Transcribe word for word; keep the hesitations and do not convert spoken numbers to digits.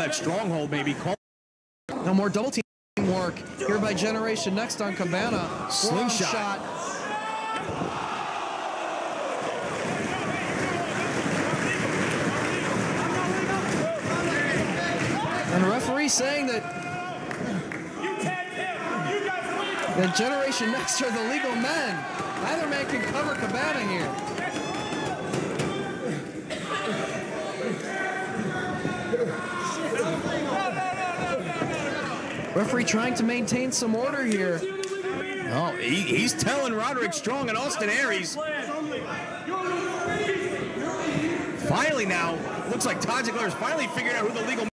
that stronghold, maybe. Call no more double team work here by Generation Next on Cabana. Slingshot. Shot. And the referee saying that that Generation Next are the legal men. Neither man can cover Cabana here. Referee trying to maintain some order here. Oh, he, he's telling Roderick Strong and Austin Aries. Finally now, looks like Todd Ziegler has finally figured out who the legal